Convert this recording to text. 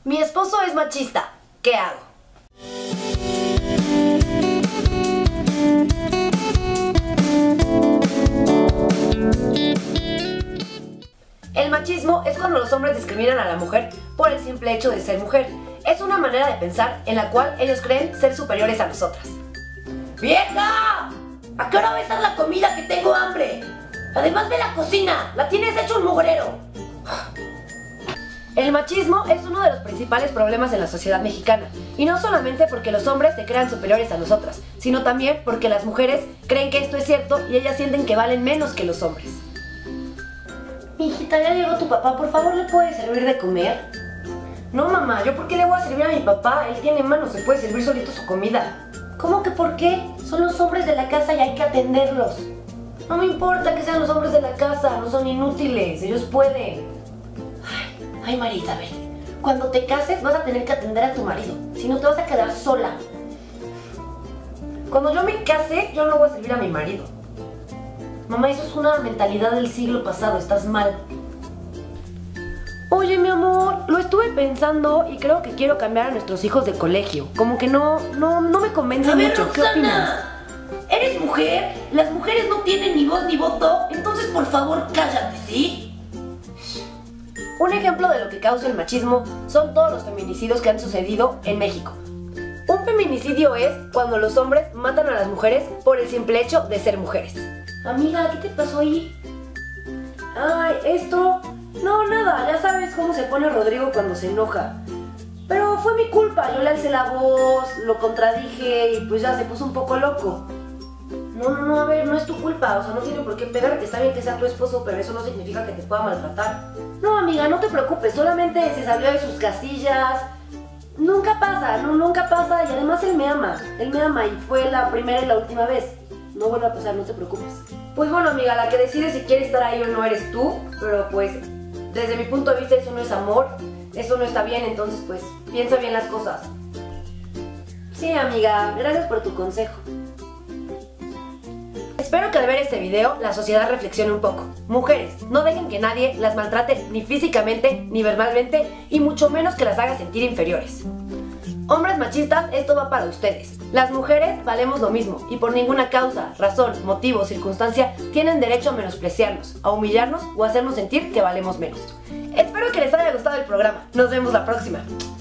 Mi esposo es machista. ¿Qué hago? El machismo es cuando los hombres discriminan a la mujer por el simple hecho de ser mujer. Es una manera de pensar en la cual ellos creen ser superiores a nosotras. ¡Vieja! ¿A qué hora va a estar la comida que tengo hambre? Además de la cocina, la tienes hecho un mugrero. El machismo es uno de los principales problemas en la sociedad mexicana, y no solamente porque los hombres se crean superiores a nosotras, sino también porque las mujeres creen que esto es cierto y ellas sienten que valen menos que los hombres. Hijita, ya llegó tu papá, por favor, ¿le puedes servir de comer? No, mamá, ¿yo por qué le voy a servir a mi papá? Él tiene manos, se puede servir solito su comida. ¿Cómo que por qué? Son los hombres de la casa y hay que atenderlos. No me importa que sean los hombres de la casa, no son inútiles, ellos pueden. Ay, María Isabel, cuando te cases vas a tener que atender a tu marido, si no te vas a quedar sola. Cuando yo me case, yo no voy a servir a mi marido. Mamá, eso es una mentalidad del siglo pasado, estás mal. Oye, mi amor, lo estuve pensando y creo que quiero cambiar a nuestros hijos de colegio. Como que no me convence mucho. Roxana, ¿Qué opinas? ¿Eres mujer? Las mujeres no tienen ni voz ni voto, entonces por favor cállate, ¿sí? Un ejemplo de lo que causa el machismo son todos los feminicidios que han sucedido en México. Un feminicidio es cuando los hombres matan a las mujeres por el simple hecho de ser mujeres. Amiga, ¿qué te pasó ahí? Ay, esto... No, nada, ya sabes cómo se pone Rodrigo cuando se enoja. Pero fue mi culpa, yo le alcé la voz, lo contradije y pues ya se puso un poco loco. No, a ver, no es tu culpa, o sea, no tiene por qué pegarte, está bien que sea tu esposo, pero eso no significa que te pueda maltratar. No, amiga, no te preocupes, solamente se salió de sus casillas. Nunca pasa y además él me ama y fue la primera y la última vez. No vuelve a pasar, no te preocupes. Pues bueno, amiga, la que decide si quiere estar ahí o no eres tú, pero pues desde mi punto de vista eso no es amor, eso no está bien, entonces pues piensa bien las cosas. Sí, amiga, gracias por tu consejo. Espero que al ver este video la sociedad reflexione un poco. Mujeres, no dejen que nadie las maltrate ni físicamente ni verbalmente y mucho menos que las haga sentir inferiores. Hombres machistas, esto va para ustedes. Las mujeres valemos lo mismo y por ninguna causa, razón, motivo o circunstancia tienen derecho a menospreciarnos, a humillarnos o a hacernos sentir que valemos menos. Espero que les haya gustado el programa. Nos vemos la próxima.